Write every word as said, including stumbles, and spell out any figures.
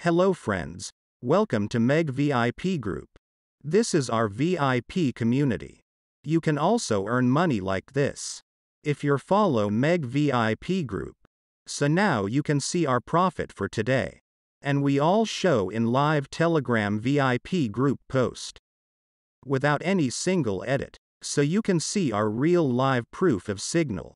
Hello friends. Welcome to Meg V I P Group. This is our V I P community. You can also earn money like this if you follow Meg V I P Group. So now you can see our profit for today. And we all show in live Telegram V I P group post. Without any single edit. So you can see our real live proof of signal.